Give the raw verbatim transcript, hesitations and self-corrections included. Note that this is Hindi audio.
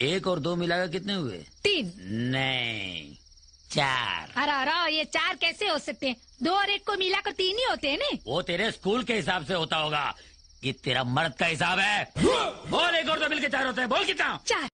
एक और दो मिलाकर कितने हुए? तीन। नहीं, चार। अरे अरे ये चार कैसे हो सकते हैं? दो और एक को मिलाकर तीन ही होते हैं ना। वो तेरे स्कूल के हिसाब से होता होगा, ये तेरा मर्द का हिसाब है। बोल, एक और दो मिलकर चार होते हैं, बोल कितना? चार।